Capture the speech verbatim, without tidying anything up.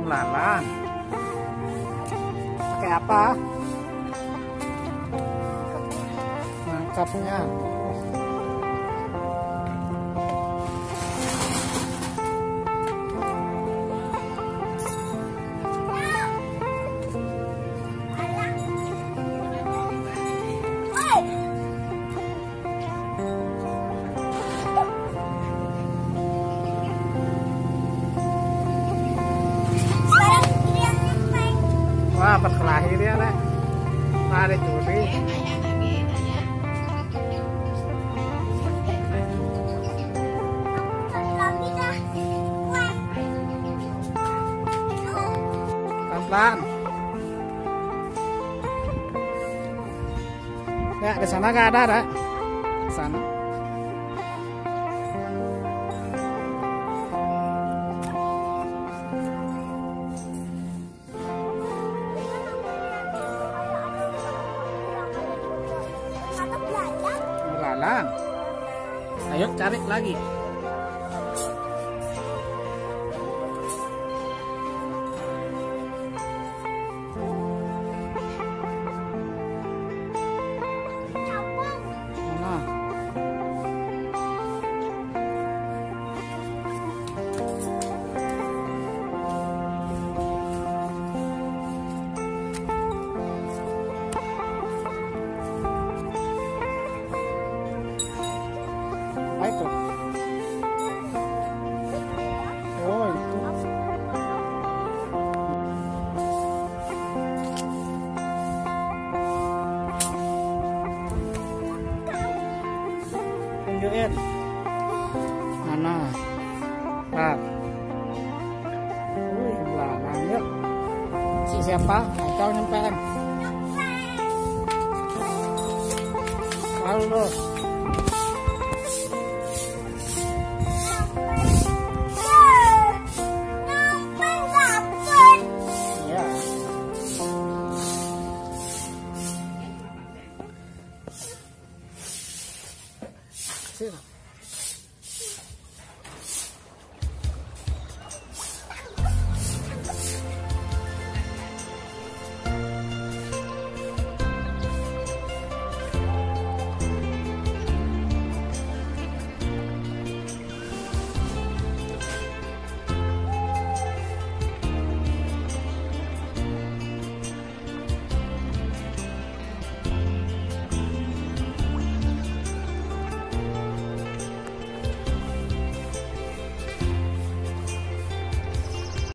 melalang. Pakai apa? Nangkapnya. Wah, berkelahi dia, Nek. Lari curi. Pelan-pelan. Ya, di sana nggak ada, Nek. Di sana. Belalang. Ayo cari lagi. Mana? Itu. Oh, itu. Tunjukin. Mana? Nah. Wih, belalang yuk. Si siapa? Kau nyampein. Lalu.